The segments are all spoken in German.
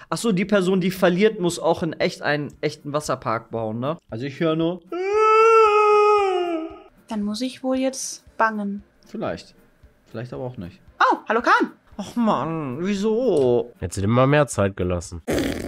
Achso, die Person, die verliert, muss auch in echt einen echten Wasserpark bauen, ne? Also ich höre nur. Dann muss ich wohl jetzt bangen. Vielleicht. Vielleicht aber auch nicht. Oh, hallo Kahn. Ach Mann, wieso? Hättest du dir mal mehr Zeit gelassen.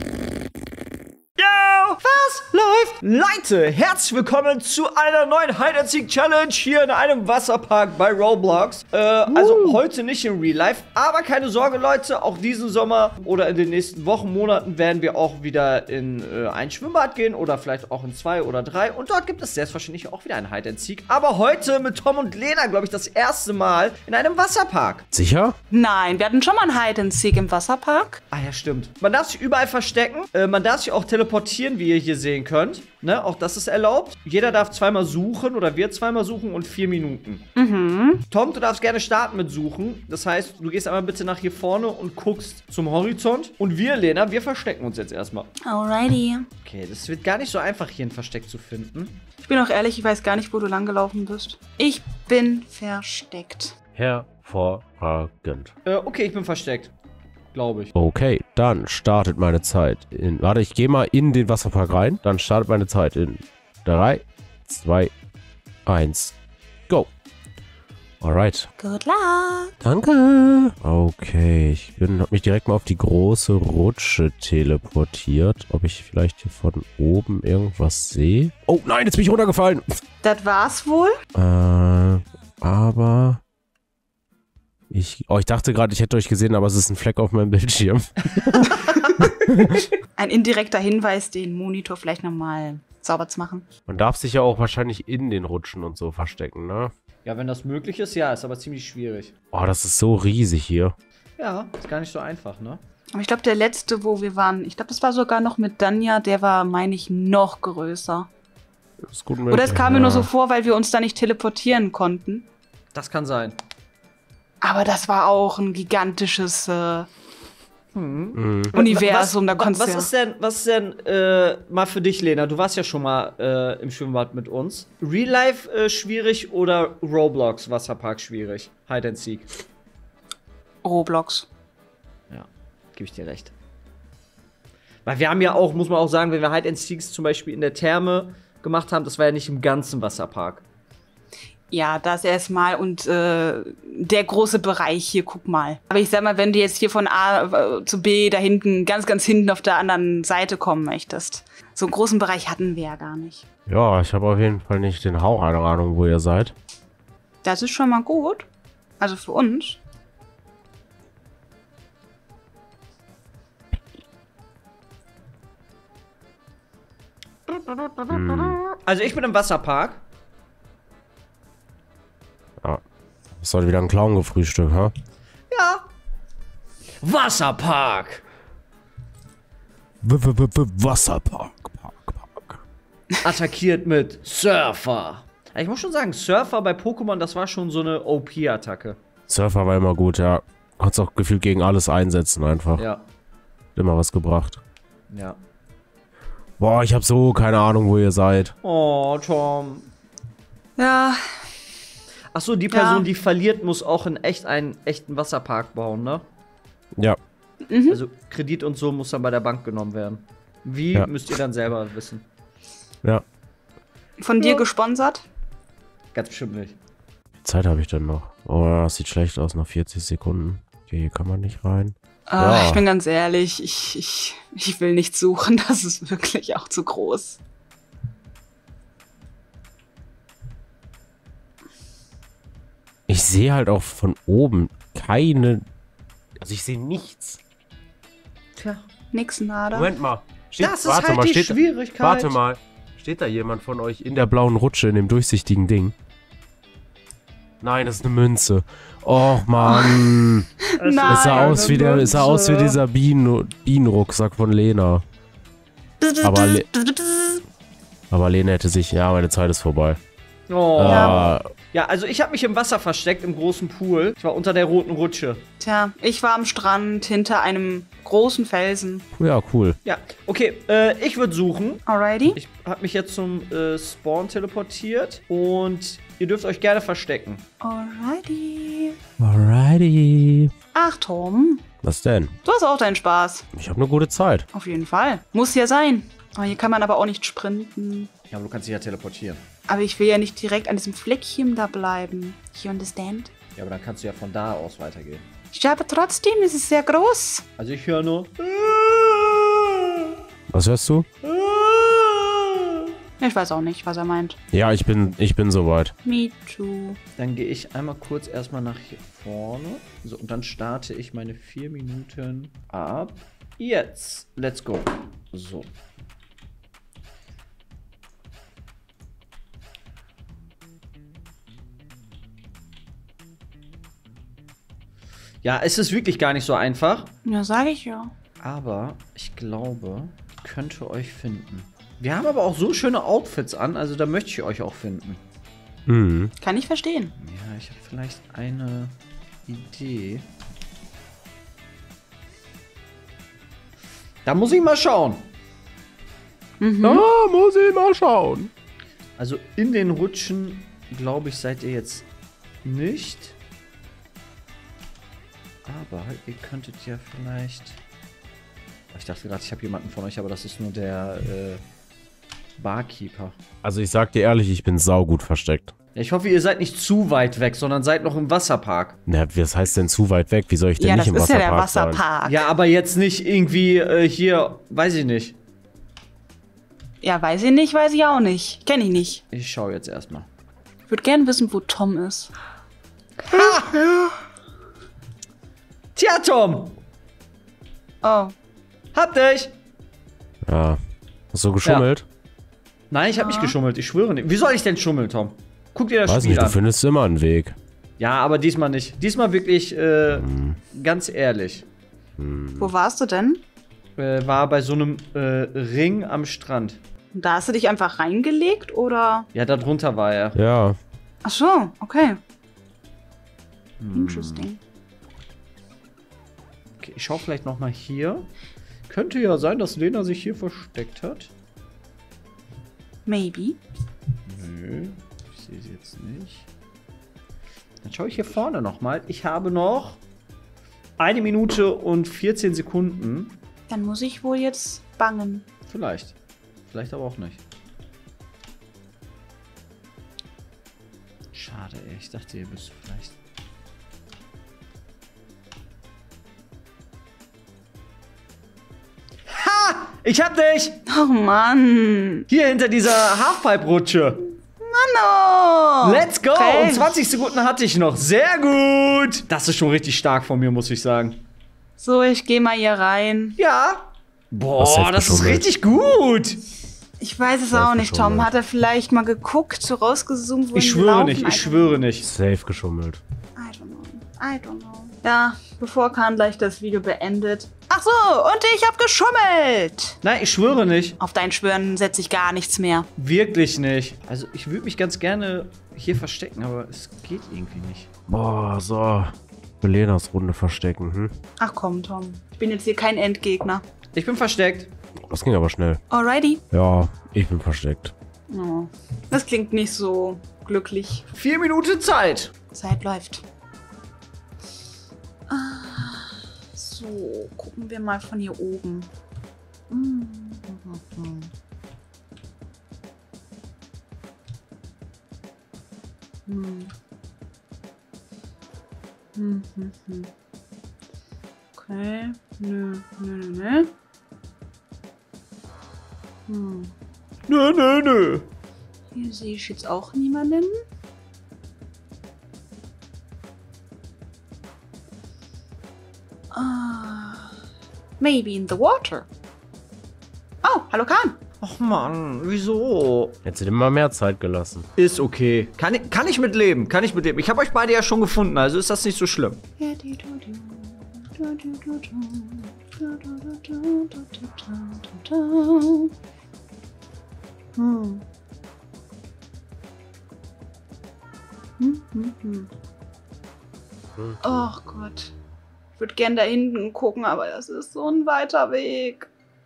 Was läuft? Leute, herzlich willkommen zu einer neuen Hide-and-Seek-Challenge hier in einem Wasserpark bei Roblox. Also heute nicht in Real Life, aber keine Sorge, Leute, auch diesen Sommer oder in den nächsten Wochen, Monaten werden wir auch wieder in ein Schwimmbad gehen oder vielleicht auch in 2 oder 3 und dort gibt es selbstverständlich auch wieder ein Hide-and-Seek. Aber heute mit Tom und Lena, glaube ich, das erste Mal in einem Wasserpark. Sicher? Nein, wir hatten schon mal ein Hide-and-Seek im Wasserpark. Ah ja, stimmt. Man darf sich überall verstecken, man darf sich auch teleportieren, wie ihr hier sehen könnt. Ne, auch das ist erlaubt. Jeder darf zweimal suchen oder wir zweimal suchen und 4 Minuten. Tom, du darfst gerne starten mit Suchen. Das heißt, du gehst einmal bitte nach hier vorne und guckst zum Horizont. Und wir, Lena, wir verstecken uns jetzt erstmal. Alrighty. Okay, das wird gar nicht so einfach, hier ein Versteck zu finden. Ich bin auch ehrlich, ich weiß gar nicht, wo du langgelaufen bist. Ich bin versteckt. Hervorragend. Okay, ich bin versteckt. Glaube ich. Okay, dann startet meine Zeit in... Warte, ich gehe mal in den Wasserpark rein. Dann startet meine Zeit in 3, 2, 1, go. Alright. Good luck. Danke. Okay, ich habe mich direkt mal auf die große Rutsche teleportiert. Ob ich vielleicht hier von oben irgendwas sehe? Oh nein, jetzt bin ich runtergefallen. Das war's wohl? Aber... Ich dachte gerade, ich hätte euch gesehen, aber es ist ein Fleck auf meinem Bildschirm. Ein indirekter Hinweis, den Monitor vielleicht nochmal sauber zu machen. Man darf sich ja auch wahrscheinlich in den Rutschen und so verstecken, ne? Ja, wenn das möglich ist, ja, ist aber ziemlich schwierig. Oh, das ist so riesig hier. Ja, ist gar nicht so einfach, ne? Aber ich glaube, der letzte, wo wir waren, ich glaube, das war sogar noch mit Danja, der war, meine ich, noch größer. Ist gut Oder es kam mir nur so vor, weil wir uns da nicht teleportieren konnten. Das kann sein. Aber das war auch ein gigantisches Universum. Da konntest was ist denn mal für dich, Lena? Du warst ja schon mal im Schwimmbad mit uns. Real Life schwierig oder Roblox Wasserpark schwierig? Hide and Seek. Roblox. Ja, gebe ich dir recht. Weil wir haben ja auch, muss man auch sagen, wenn wir Hide and Seeks zum Beispiel in der Therme gemacht haben, das war ja nicht im ganzen Wasserpark. Ja, das erstmal und der große Bereich hier, guck mal. Aber ich sag mal, wenn du jetzt hier von A zu B da hinten, ganz, ganz hinten auf der anderen Seite kommen möchtest. So einen großen Bereich hatten wir ja gar nicht. Ja, ich habe auf jeden Fall nicht den Hauch einer Ahnung, wo ihr seid. Das ist schon mal gut. Also für uns. Also ich bin im Wasserpark. Ja. Ist heute wieder ein Clown gefrühstückt, ha? Ja. Wasserpark. Wasserpark. Attackiert mit Surfer. Ich muss schon sagen, Surfer bei Pokémon, das war schon so eine OP-Attacke. Surfer war immer gut, ja. Hat's auch gefühlt gegen alles einsetzen einfach. Ja. Hat immer was gebracht. Ja. Boah, ich habe so keine Ahnung, wo ihr seid. Oh, Tom. Ja. Achso, die Person, die verliert, muss auch in echt einen echten Wasserpark bauen, ne? Ja. Also Kredit und so muss dann bei der Bank genommen werden. Wie, müsst ihr dann selber wissen. Ja. Von dir gesponsert? Ganz bestimmt nicht. Wie Zeit habe ich denn noch? Oh, das sieht schlecht aus, noch 40 Sekunden. Okay, hier kann man nicht rein. Ich bin ganz ehrlich, ich will nicht suchen, das ist wirklich auch zu groß. Ich sehe halt auch von oben keine... Also ich sehe nichts. Tja. Nix nada. Moment mal. Das ist halt die Schwierigkeit. Warte mal. Steht da jemand von euch in der blauen Rutsche, in dem durchsichtigen Ding? Nein, das ist eine Münze. Och, Mann. Nein. Es sah aus wie dieser Bienenrucksack von Lena. Aber Lena hätte sich... Ja, meine Zeit ist vorbei. Oh. Ja, also ich habe mich im Wasser versteckt, im großen Pool. Ich war unter der roten Rutsche. Tja, ich war am Strand hinter einem großen Felsen. Ja, cool. Ja, okay, ich würde suchen. Alrighty. Ich habe mich jetzt zum Spawn teleportiert und ihr dürft euch gerne verstecken. Alrighty. Alrighty. Ach, Tom. Was denn? Du hast auch deinen Spaß. Ich habe eine gute Zeit. Auf jeden Fall. Muss ja sein. Aber hier kann man aber auch nicht sprinten. Ja, aber du kannst dich ja teleportieren. Aber ich will ja nicht direkt an diesem Fleckchen da bleiben. You understand? Ja, aber dann kannst du ja von da aus weitergehen. Ja, aber trotzdem ist es sehr groß. Also ich höre nur... Was hörst du? Ich weiß auch nicht, was er meint. Ja, ich bin soweit. Me too. Dann gehe ich einmal kurz erstmal nach hier vorne. So, und dann starte ich meine 4 Minuten ab. Jetzt. Let's go. So. Ja, es ist wirklich gar nicht so einfach. Ja, sage ich ja. Aber ich glaube, ich könnte euch finden. Wir haben aber auch so schöne Outfits an, also da möchte ich euch auch finden. Mhm. Kann ich verstehen. Ja, ich habe vielleicht eine Idee. Da muss ich mal schauen. Da muss ich mal schauen. Also in den Rutschen, glaube ich, seid ihr jetzt nicht. Aber ihr könntet ja vielleicht... Ich dachte gerade, ich habe jemanden von euch, aber das ist nur der Barkeeper. Also ich sag dir ehrlich, ich bin saugut versteckt. Ja, ich hoffe, ihr seid nicht zu weit weg, sondern seid noch im Wasserpark. Na, was heißt denn zu weit weg? Wie soll ich denn Ja, nicht das im ist ja Wasserpark der sein? Wasserpark. Ja, aber jetzt nicht irgendwie hier, weiß ich nicht. Ja, weiß ich nicht, weiß ich auch nicht. Kenn ich nicht. Ich schaue jetzt erstmal. Ich würde gerne wissen, wo Tom ist. Tja, Tom! Oh. Hab dich! Ja. Hast du geschummelt? Nein, ich habe nicht geschummelt, ich schwöre nicht. Wie soll ich denn schummeln, Tom? Guck dir das Weiß Spiel nicht, du an. findest immer einen Weg. Ja, aber diesmal nicht. Diesmal wirklich, ganz ehrlich. Wo warst du denn? War bei so einem Ring am Strand. Und da hast du dich einfach reingelegt, oder? Ja, da drunter war er. Ja. Ach so, okay. Interesting. Okay, ich schaue vielleicht noch mal hier. Könnte ja sein, dass Lena sich hier versteckt hat. Maybe. Nö, ich sehe sie jetzt nicht. Dann schaue ich hier vorne noch mal. Ich habe noch 1 Minute und 14 Sekunden. Dann muss ich wohl jetzt bangen. Vielleicht. Vielleicht aber auch nicht. Schade, ey. Ich dachte, ihr bist vielleicht... Ha! Ich hab dich! Oh Mann. Hier hinter dieser Halfpipe-Rutsche. Mann. Let's go! Frech. Und 20 Sekunden hatte ich noch. Sehr gut! Das ist schon richtig stark von mir, muss ich sagen. So, ich gehe mal hier rein. Ja. Hast Boah, safe das ist geschummelt. richtig gut. Ich weiß es Safe auch nicht, Tom. geschummelt. Hat er vielleicht mal geguckt, so rausgezoomt, wo Ich die schwöre laufen? nicht, ich schwöre nicht. Safe geschummelt. I don't know. I don't know. Ja, bevor Kahn gleich das Video beendet. Ach so, und ich hab geschummelt. Nein, ich schwöre nicht. Auf dein Schwören setze ich gar nichts mehr. Wirklich nicht. Also, ich würde mich ganz gerne hier verstecken, aber es geht irgendwie nicht. Boah, so. Lenas Runde verstecken, hm? Ach komm, Tom. Ich bin jetzt hier kein Endgegner. Ich bin versteckt. Das ging aber schnell. Alrighty. Ja, ich bin versteckt. Oh, das klingt nicht so glücklich. 4 Minuten Zeit. Zeit läuft. So, gucken wir mal von hier oben. Okay. Nö. Nö. Hier sehe ich jetzt auch niemanden. Maybe in the water. Oh, hallo Kahn. Och Mann, wieso? Hättest du dir mal mehr Zeit gelassen. Ist okay. Kann ich mitleben. Ich habe euch beide ja schon gefunden, also ist das nicht so schlimm. Oh Gott. Ich würde gern da hinten gucken, aber das ist so ein weiter Weg.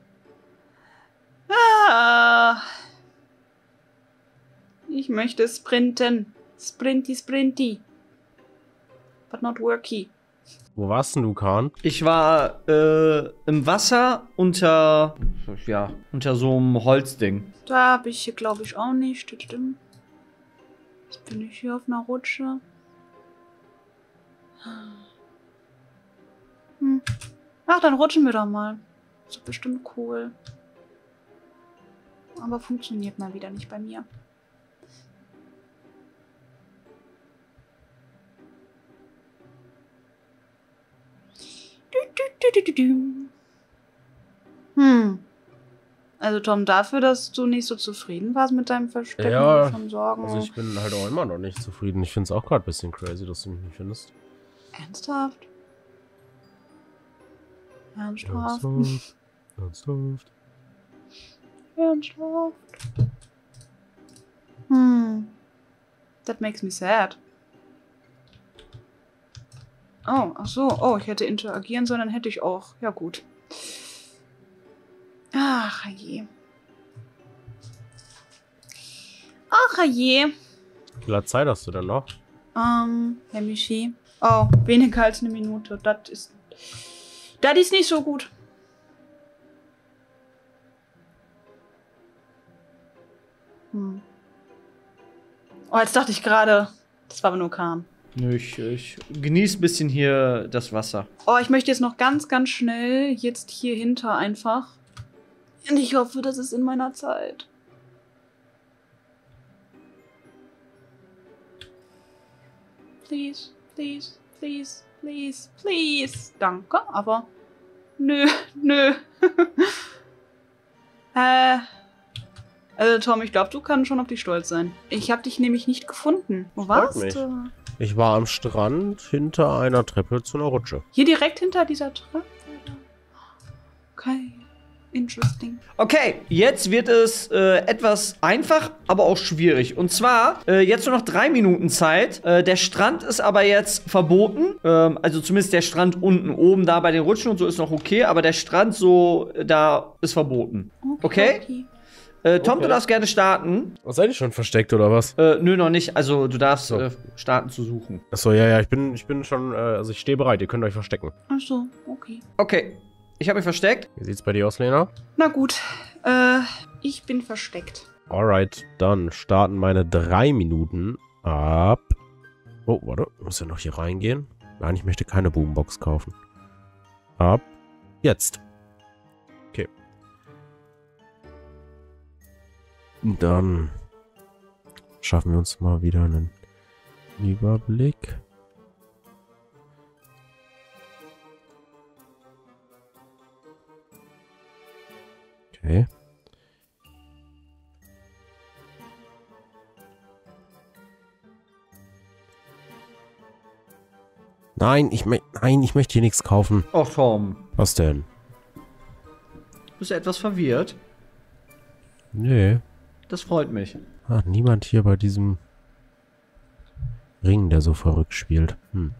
Ich möchte sprinten. Sprinty. But not worky. Wo warst denn du, Kahn? Ich war im Wasser unter so einem Holzding. Da habe ich hier, glaube ich, auch nicht. Das stimmt. Jetzt bin ich hier auf einer Rutsche. Ach, dann rutschen wir doch mal. Das ist bestimmt cool. Aber funktioniert mal wieder nicht bei mir. Also Tom, dafür, dass du nicht so zufrieden warst mit deinem Verstecken, Ja, schon Sorgen. Also ich bin halt auch immer noch nicht zufrieden. Ich finde es auch gerade ein bisschen crazy, dass du mich nicht findest. Ernsthaft? Ernsthaft? Ernsthaft. Ernsthaft? That makes me sad. Oh, ach so. Oh, ich hätte interagieren sollen, dann hätte ich auch. Ja, gut. Ach je. Ach je. Wie viel Zeit hast du denn noch? Herr Michi. Oh, weniger als eine Minute. Das ist nicht so gut. Oh, jetzt dachte ich gerade, das war aber nur Kahn. Nö, ich genieße ein bisschen hier das Wasser. Oh, ich möchte jetzt noch ganz, ganz schnell jetzt hier hinter einfach. Und ich hoffe, das ist in meiner Zeit. Please, please, please, please, please. Danke, aber nö. Also Tom, ich glaube, du kannst schon auf dich stolz sein. Ich habe dich nämlich nicht gefunden. Wo warst du? Ich war am Strand hinter einer Treppe zu einer Rutsche. Hier direkt hinter dieser Treppe? Okay, interesting. Okay, jetzt wird es etwas einfach, aber auch schwierig. Und zwar, jetzt nur noch 3 Minuten Zeit. Der Strand ist aber jetzt verboten. Also zumindest der Strand unten, oben da bei den Rutschen und so ist noch okay. Aber der Strand so, da ist verboten. Okay? Tom, du darfst gerne starten. Was, seid ihr schon versteckt oder was? Nö, noch nicht. Also du darfst So. starten zu suchen. Achso, ja, ich bin schon, also ich stehe bereit, ihr könnt euch verstecken. Ach so, okay. Okay, ich habe mich versteckt. Wie sieht's bei dir aus, Lena? Na gut, ich bin versteckt. Alright, dann starten meine 3 Minuten ab. Oh, warte, ich muss ja noch hier reingehen. Nein, ich möchte keine Boombox kaufen. Ab jetzt. Okay. Dann schaffen wir uns mal wieder einen Überblick. Okay. Nein, ich möchte hier nichts kaufen. Och, Tom. Was denn? Bist du etwas verwirrt? Nee. Das freut mich. Ah, niemand hier bei diesem Ring, der so verrückt spielt.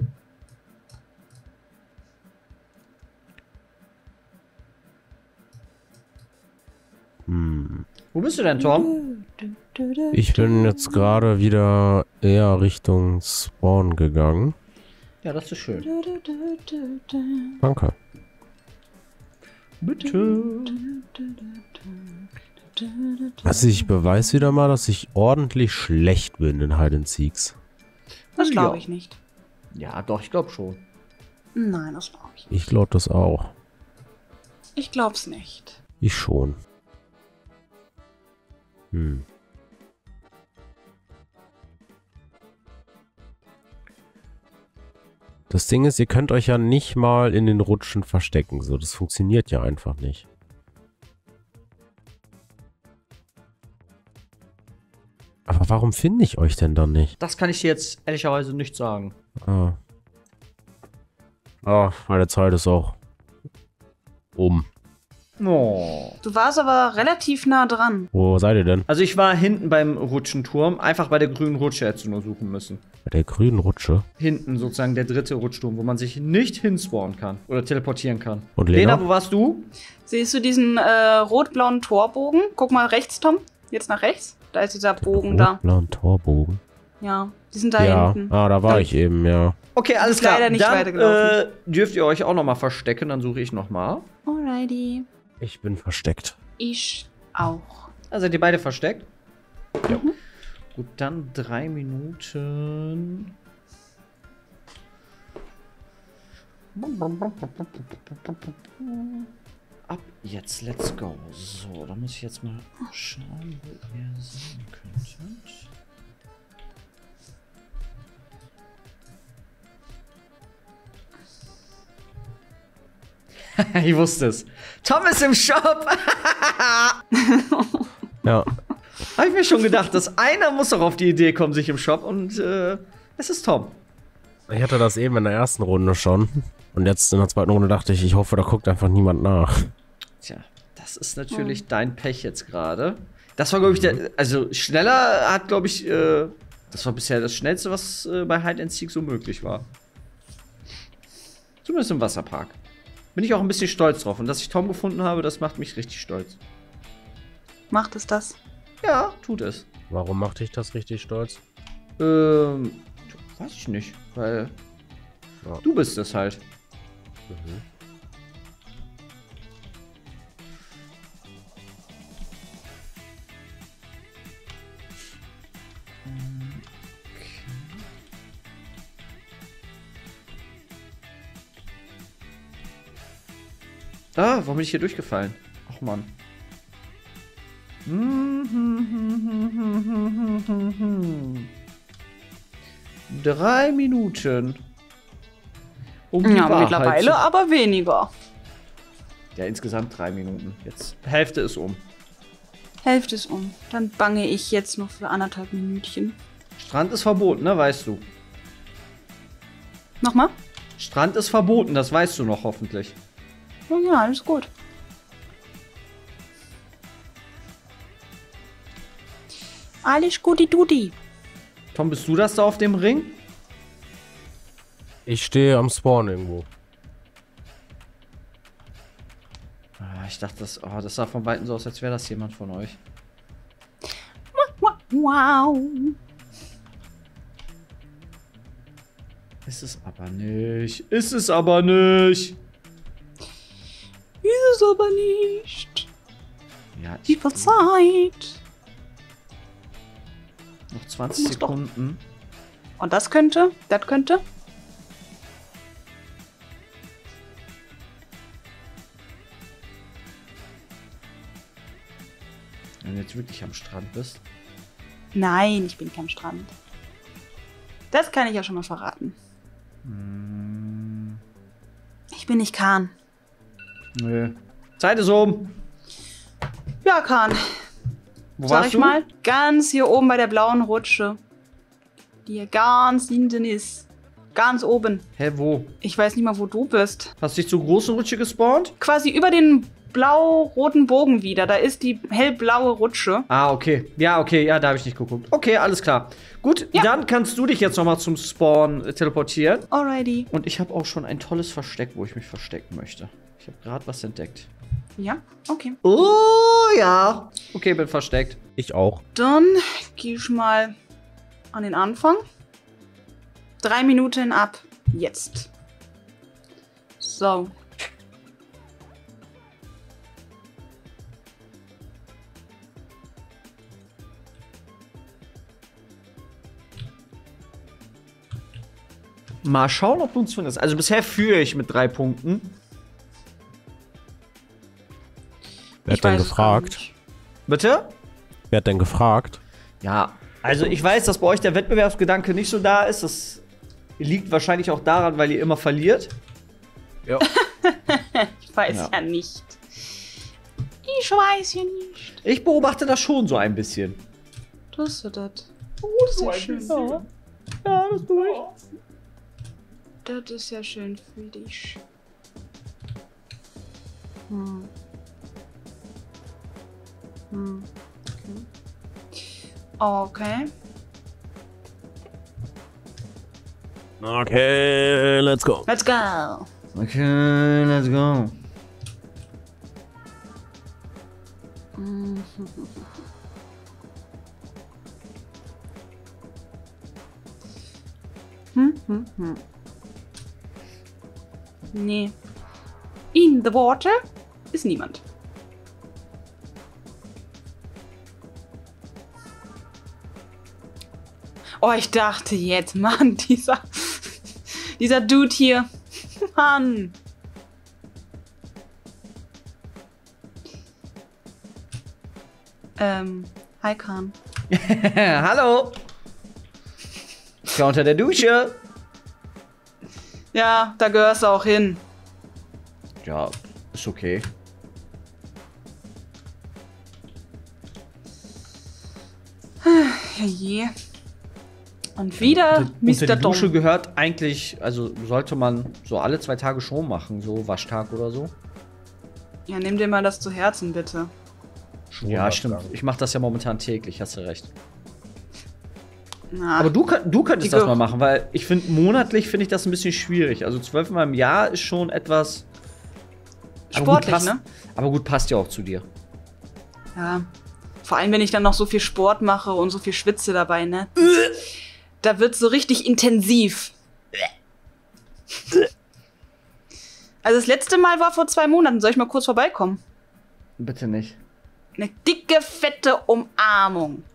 Wo bist du denn, Tom? Ich bin jetzt gerade wieder eher Richtung Spawn gegangen. Ja, das ist schön. Danke. Bitte. Also ich beweise wieder mal, dass ich ordentlich schlecht bin in Hide and Seeks. Das glaube Ja. ich nicht. Ja, doch, ich glaube schon. Nein, das glaube ich nicht. Ich glaube das auch. Ich glaub's nicht. Ich schon. Das Ding ist, ihr könnt euch ja nicht mal in den Rutschen verstecken. So, das funktioniert ja einfach nicht. Aber warum finde ich euch denn dann nicht? Das kann ich dir jetzt ehrlicherweise nicht sagen. Ah. Ah, meine Zeit ist auch um. Oh. Du warst aber relativ nah dran. Wo seid ihr denn? Also ich war hinten beim Rutschenturm, einfach bei der grünen Rutsche hättest du nur suchen müssen. Bei der grünen Rutsche. Hinten sozusagen der dritte Rutschturm, wo man sich nicht hinspawnen kann oder teleportieren kann. Und Lena? Lena, wo warst du? Siehst du diesen rot-blauen Torbogen? Guck mal rechts, Tom. Jetzt nach rechts. Da ist dieser Bogen da. Rot-blauen Torbogen. Ja, die sind da Ja, hinten. da war ich eben, ja. Okay, alles Ist klar. leider nicht Dann weitergelaufen. dürft ihr euch auch nochmal verstecken, dann suche ich nochmal. Alrighty. Ich bin versteckt. Ich auch. Also seid ihr beide versteckt? Ja. Gut, dann 3 Minuten. Ab jetzt, let's go. So, da muss ich jetzt mal schauen, wo ihr sein könntet. Ich wusste es. Tom ist im Shop. Ja. Habe ich mir schon gedacht, dass einer muss doch auf die Idee kommen, sich im Shop und es ist Tom. Ich hatte das eben in der ersten Runde schon. Und jetzt in der zweiten Runde dachte ich, ich hoffe, da guckt einfach niemand nach. Tja, das ist natürlich dein Pech jetzt gerade. Das war, glaube ich, also schneller hat, glaube ich, das war bisher das Schnellste, was bei Hide and Seek so möglich war. Zumindest im Wasserpark. Bin ich auch ein bisschen stolz drauf. Und dass ich Tom gefunden habe, das macht mich richtig stolz. Macht es das? Ja, tut es. Warum macht dich das richtig stolz? Weiß ich nicht, weil Ja. du bist es halt. Mhm. Ah, warum bin ich hier durchgefallen? Ach Mann. 3 Minuten. Um die Ja, Wahrheit mittlerweile zu- aber weniger. Ja, insgesamt 3 Minuten. Jetzt Hälfte ist um. Hälfte ist um. Dann bange ich jetzt noch für 1,5 Minütchen. Strand ist verboten, ne? Weißt du. Nochmal? Strand ist verboten, das weißt du noch hoffentlich. Ja, ja, alles gut. Alles Guti-Duti. Tom, bist du das da auf dem Ring? Ich stehe am Spawn irgendwo. Ah, ich dachte, das sah von Weitem so aus, als wäre das jemand von euch. Wow. Ist es aber nicht. Ist es aber nicht. Ist es aber nicht. Ja, Wie viel Zeit? noch 20 Muss doch- Sekunden. Und das könnte? Das könnte? Wenn du jetzt wirklich am Strand bist. Nein, ich bin kein Strand. Das kann ich ja schon mal verraten. Ich bin nicht Kahn. Nö. Zeit ist um. Ja, Kahn. Wo Sag warst ich du? mal. Ganz hier oben bei der blauen Rutsche. Die hier ganz hinten ist. Ganz oben. Hä, wo? Ich weiß nicht mal, wo du bist. Hast du dich zur großen Rutsche gespawnt? Quasi über den blau-roten Bogen wieder. Da ist die hellblaue Rutsche. Ah, okay. Ja, da habe ich nicht geguckt. Okay, alles klar. Gut, Ja. dann kannst du dich jetzt nochmal zum Spawn teleportieren. Alrighty. Und ich habe auch schon ein tolles Versteck, wo ich mich verstecken möchte. Ich habe gerade was entdeckt. Ja, okay. Oh, ja. Okay, bin versteckt. Ich auch. Dann gehe ich mal an den Anfang. 3 Minuten ab jetzt. So. Mal schauen, ob du uns findest. Also bisher führe ich mit 3 Punkten. Wer hat denn weiß es gar gefragt? nicht. Bitte? Wer hat denn gefragt? Ja, also ich weiß, dass bei euch der Wettbewerbsgedanke nicht so da ist. Das liegt wahrscheinlich auch daran, weil ihr immer verliert. Ja. Ich weiß Ja. ja nicht. Ich weiß ja nicht. Ich beobachte das schon so ein bisschen. Das ist das. Das ist ja schön. Ja, das tue ich. Das ist ja schön für dich. Okay. Okay, let's go. Let's go. Okay, let's go. Nee. In the water ist niemand. Oh, ich dachte jetzt, Mann, dieser Dude hier. Mann. Hi, Khan. Hallo. Ich war unter der Dusche. Ja, da gehörst du auch hin. Ja, ist okay. Ja je. Und wieder Unter Mr. die Dusche Dom. gehört eigentlich, also sollte man so alle 2 Tage schon machen, so Waschtag oder so. Ja, nimm dir mal das zu Herzen, bitte. Ja, stimmt. Ich mache das ja momentan täglich, hast du recht. Na, Aber du könntest die das Ge- mal machen, weil ich finde, monatlich finde ich das ein bisschen schwierig. Also 12-mal im Jahr ist schon etwas sportlich, passt, ne? Aber gut, passt ja auch zu dir. Ja. Vor allem, wenn ich dann noch so viel Sport mache und so viel schwitze dabei, ne? Da wird so richtig intensiv. Also das letzte Mal war vor 2 Monaten. Soll ich mal kurz vorbeikommen? Bitte nicht. Eine dicke, fette Umarmung.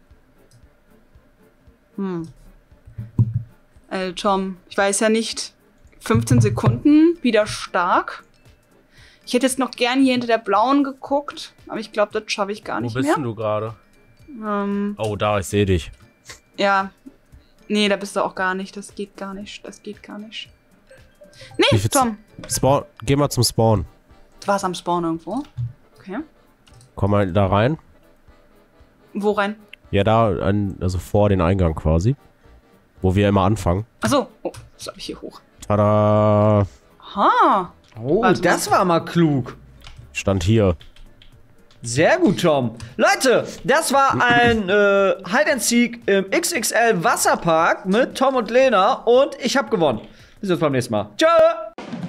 Tom, ich weiß ja nicht. 15 Sekunden, wieder stark. Ich hätte jetzt noch gern hier hinter der blauen geguckt, aber ich glaube, das schaffe ich gar Wo nicht bist mehr. denn du gerade? Oh, da, ich sehe dich. Ja. Nee, da bist du auch gar nicht. Das geht gar nicht. Das geht gar nicht. Wie Nee, viel Tom. Spawn, geh mal zum Spawn. Du warst am Spawn irgendwo. Okay. Komm mal da rein. Wo rein? Ja, da, also vor den Eingang quasi. Wo wir immer anfangen. Achso. Oh, soll ich hier hoch? Tada! Ha. Oh, Warte mal. das war mal klug. Stand hier. Sehr gut, Tom. Leute, das war ein Hide and Seek im XXL Wasserpark mit Tom und Lena und ich habe gewonnen. Bis jetzt beim nächsten Mal. Tschö!